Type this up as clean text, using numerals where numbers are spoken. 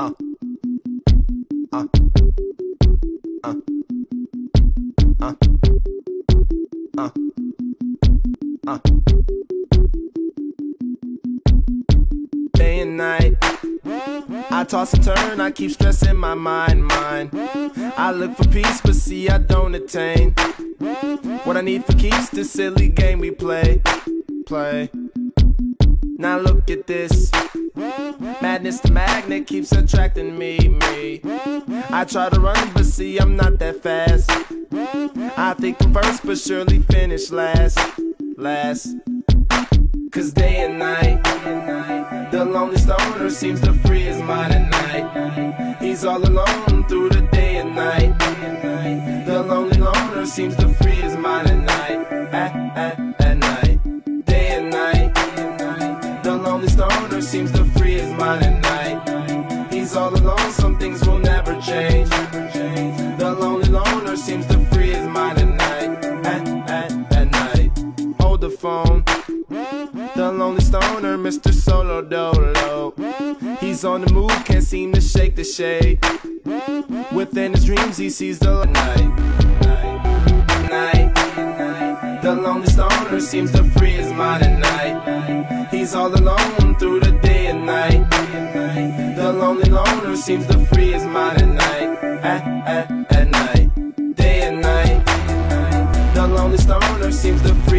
Day and night, I toss and turn, I keep stressing my mind. I look for peace, but see I don't attain what I need for keeps. This silly game we play. Now look at this madness, the magnet keeps attracting me. I try to run, but see I'm not that fast. I think I'm first, but surely finish last. Cause day and night, the lonely stoner seems to free his mind at night. He's all alone through the day and night. The lonely loner seems to free his mind at night. At night, day and night, the lonely stoner seems to free his mind at night. He's all alone, some things will never change. The lonely loner seems to free his mind at night. At night, hold the phone. The lonely stoner, Mr. Solo Dolo. He's on the move, can't seem to shake the shade. Within his dreams he sees the night. The lonely stoner seems to free his mind at night. He's all alone through the day and night. The lonely loner seems to free his mind at night. At night, day and night. The lonely stoner seems to free